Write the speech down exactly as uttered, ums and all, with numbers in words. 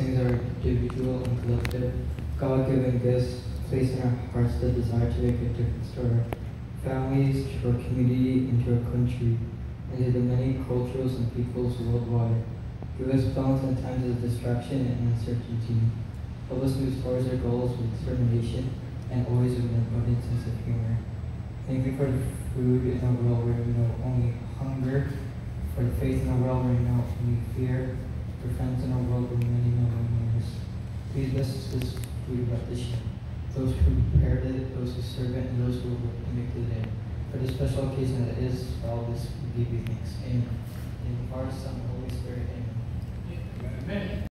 blessings are individual and collective. God-given gifts place in our hearts the desire to make a difference to our families, to our community, and to our country, and to the many cultures and peoples worldwide. Give us balance in times of distraction and uncertainty. Help us move towards our goals with determination and always with an abundant sense of humor. Thank you for the food in a world where we know only hunger, for the faith in a world where we know only fear, for friends in a world where many know loneliness. Please bless this food about this year. Those who prepared it, those who serve it, and those who will make it in. For this special occasion that it is, for all this we give you thanks. Amen. In the Father, Son, and Holy Spirit. Amen. Amen.